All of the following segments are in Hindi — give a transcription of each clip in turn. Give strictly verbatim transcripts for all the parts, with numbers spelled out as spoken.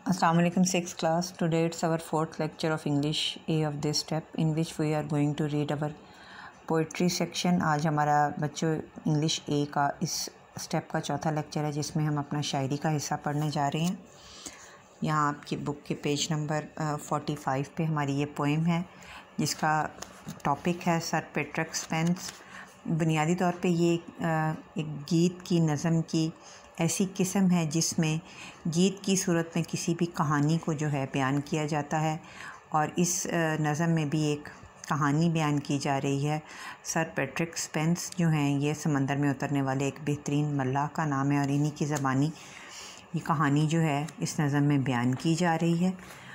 Assalamu alaikum sixth class. Today it's our fourth lecture of English A of this step in which we are going to read our poetry section. आज हमारा बच्चों इंग्लिश ए का इस स्टेप का चौथा लेक्चर है जिसमें हम अपना शायरी का हिस्सा पढ़ने जा रहे हैं। यहाँ आपकी बुक के पेज नंबर फोर्टी फाइव पे हमारी ये पोएम है जिसका टॉपिक है सर पेट्रिक स्पेंस। बुनियादी तौर पे ये आ, एक गीत की नज़म की ऐसी किस्म है जिसमें गीत की सूरत में किसी भी कहानी को जो है बयान किया जाता है और इस नज़म में भी एक कहानी बयान की जा रही है। सर पेट्रिक स्पेंस जो हैं ये समंदर में उतरने वाले एक बेहतरीन मल्लाह का नाम है और इन्हीं की ज़बानी ये कहानी जो है इस नज़म में बयान की जा रही है।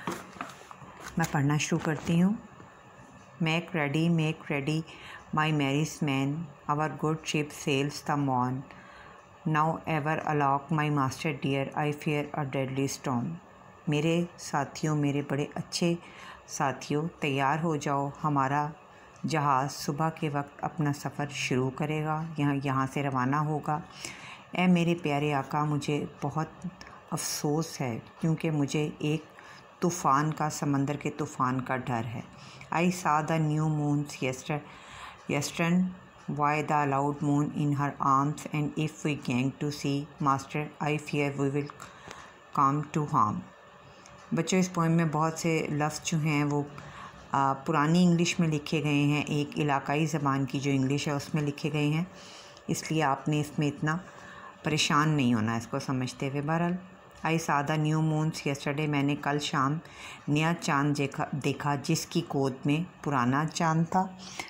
मैं पढ़ना शुरू करती हूँ। Make ready make ready my marriage man our good ship sails the मॉन Now ever along my master dear I fear a deadly storm। मेरे साथियों मेरे बड़े अच्छे साथियों तैयार हो जाओ, हमारा जहाज़ सुबह के वक्त अपना सफ़र शुरू करेगा, यहाँ यहाँ से रवाना होगा। ऐ मेरे प्यारे आका मुझे बहुत अफसोस है क्योंकि मुझे एक तूफ़ान का समंदर के तूफ़ान का डर है। I saw the new moons yesterday yesterday Why the loud moon in her arms, and if we gang to see master I fear we will come to harm। बच्चों इस पोएम में बहुत से लफ्ज़ जो हैं वो आ, पुरानी इंग्लिश में लिखे गए हैं, एक इलाकाई ज़बान की जो इंग्लिश है उसमें लिखे गए हैं, इसलिए आपने इसमें इतना परेशान नहीं होना इसको समझते हुए। बहरहाल आई सादा न्यू मून्स यस्टरडे, मैंने कल शाम नया चाँद देखा देखा जिसकी गोद में पुराना चाँद था।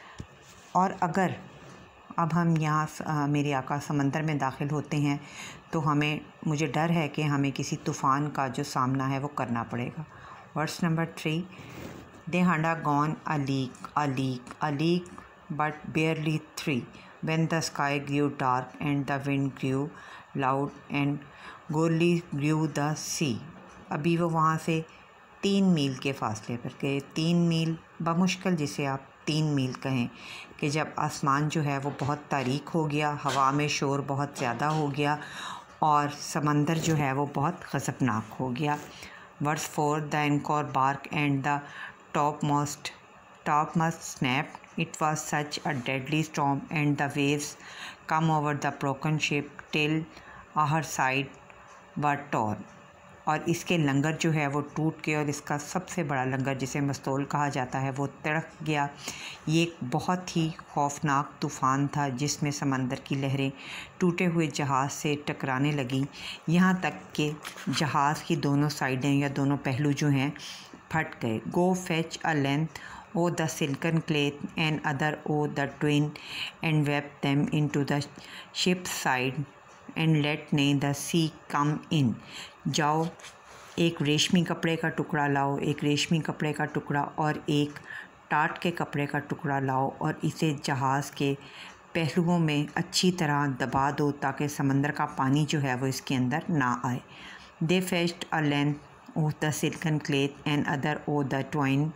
और अगर अब हम यहाँ मेरे आका समंदर में दाखिल होते हैं तो हमें मुझे डर है कि हमें किसी तूफ़ान का जो सामना है वो करना पड़ेगा। वर्स नंबर थ्री, दे हंडा gone a league a league a league but barely three when the sky grew dark and the wind grew loud and gurly grew the sea. अभी वो वहाँ से तीन मील के फासले पर गए। तीन मील बमुश्किल जिसे आप तीन मील कहें कि जब आसमान जो है वो बहुत तारीक हो गया, हवा में शोर बहुत ज़्यादा हो गया और समंदर जो है वो बहुत ख़तरनाक हो गया। Verse four, the anchor bark and the top most top must snap it was such a deadly storm and the waves come over the broken ship till our side were torn. और इसके लंगर जो है वो टूट के और इसका सबसे बड़ा लंगर जिसे मस्तोल कहा जाता है वो तड़क गया। ये एक बहुत ही खौफनाक तूफ़ान था जिसमें समंदर की लहरें टूटे हुए जहाज़ से टकराने लगीं, यहाँ तक कि जहाज़ की दोनों साइडें या दोनों पहलू जो हैं फट गए। Go fetch a length o' the silken claith and other o' the twin and wap them into the ship side and let na the sea come in. जाओ एक रेशमी कपड़े का टुकड़ा लाओ, एक रेशमी कपड़े का टुकड़ा और एक टाट के कपड़े का टुकड़ा लाओ और इसे जहाज़ के पहलुओं में अच्छी तरह दबा दो ताकि समंदर का पानी जो है वो इसके अंदर ना आए। They fetched a length o' the silken claith and other o' the twine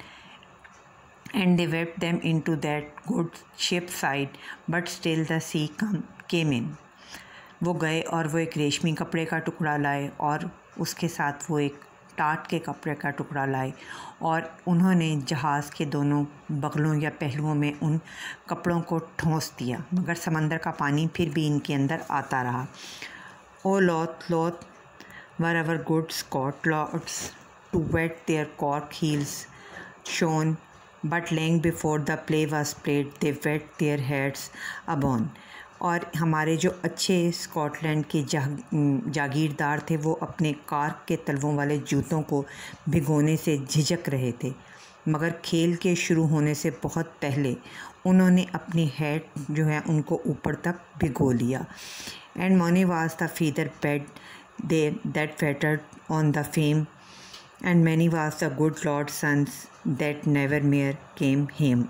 and they wapped them into that good ship side but still the sea come came in. वो गए और वो एक रेशमी कपड़े का टुकड़ा लाए और उसके साथ वो एक टाट के कपड़े का टुकड़ा लाए और उन्होंने जहाज़ के दोनों बगलों या पहलुओं में उन कपड़ों को ठोंस दिया, मगर समंदर का पानी फिर भी इनके अंदर आता रहा। O loath loath were ever good Scot lords to wet their cork heels shoon but lang before the play was played they wet their heads aboon. और हमारे जो अच्छे स्कॉटलैंड के जा जागीरदार थे वो अपने कार्क के तलवों वाले जूतों को भिगोने से झिझक रहे थे, मगर खेल के शुरू होने से बहुत पहले उन्होंने अपनी हेड जो है उनको ऊपर तक भिगो लिया। And mony was the feather bed they that flattered on the faem and many was the good lord sons that never mair came hame.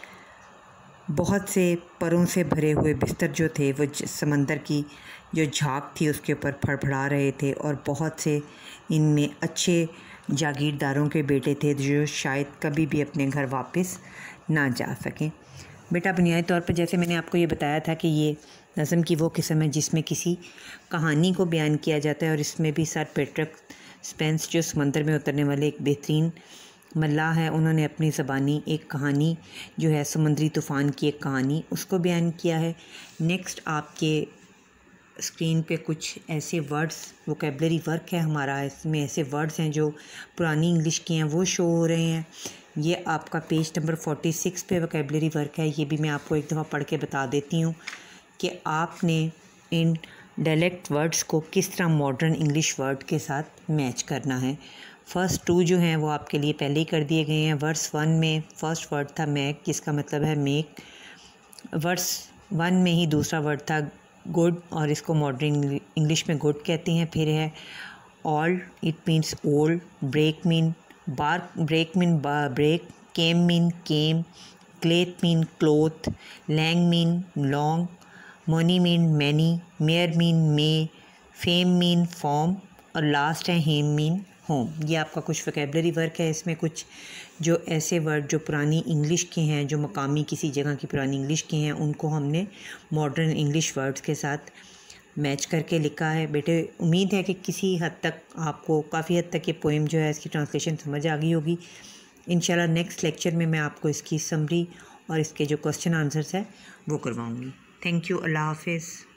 बहुत से परों से भरे हुए बिस्तर जो थे वो समंदर की जो झाग थी उसके ऊपर फड़फड़ा रहे थे और बहुत से इनमें अच्छे जागीरदारों के बेटे थे जो शायद कभी भी अपने घर वापस ना जा सकें। बेटा बुनियादी तौर पर जैसे मैंने आपको ये बताया था कि ये नज़म की वो किस्म है जिसमें किसी कहानी को बयान किया जाता है और इसमें भी सर पेट्रिक स्पेंस जो समंदर में उतरने वाले एक बेहतरीन मल्लाह है, उन्होंने अपनी ज़बानी एक कहानी जो है समुद्री तूफ़ान की एक कहानी उसको बयान किया है। नेक्स्ट आपके स्क्रीन पे कुछ ऐसे वर्ड्स वोकेबलरी वर्क है हमारा, इसमें ऐसे वर्ड्स हैं जो पुरानी इंग्लिश के हैं वो शो हो रहे हैं। ये आपका पेज नंबर फोर्टी सिक्स पे वोकेबलरी वर्क है। ये भी मैं आपको एक दफ़ा पढ़ के बता देती हूँ कि आपने इन डायलेक्ट वर्ड्स को किस तरह मॉडर्न इंग्लिश वर्ड के साथ मैच करना है। फ़र्स्ट टू जो हैं वो आपके लिए पहले ही कर दिए गए हैं। वर्स वन में फ़र्स्ट वर्ड था मैक, जिसका मतलब है मेक। वर्स वन में ही दूसरा वर्ड था गुड, और इसको मॉडर्न इंग्लिश में गुड कहते हैं। फिर है auld, it means old. Brak mean bar brak mean break. Came mean came. Claith mean cloth. Lang mean long. Mony mean many. Mair mean may. Faem mean form. और लास्ट है हेम मीन होम। ये आपका कुछ वोकेबलरी वर्क है। इसमें कुछ जो ऐसे वर्ड जो पुरानी इंग्लिश के हैं, जो मकामी किसी जगह की पुरानी इंग्लिश के हैं, उनको हमने मॉडर्न इंग्लिश वर्ड्स के साथ मैच करके लिखा है। बेटे उम्मीद है कि किसी हद तक आपको काफ़ी हद तक ये पोएम जो है इसकी ट्रांसलेशन समझ आ गई होगी। इंशाल्लाह नेक्स्ट लेक्चर में मैं आपको इसकी समरी और इसके जो क्वेश्चन आंसर्स है वो करवाऊँगी। Thank you. अल्लाह हाफिज़।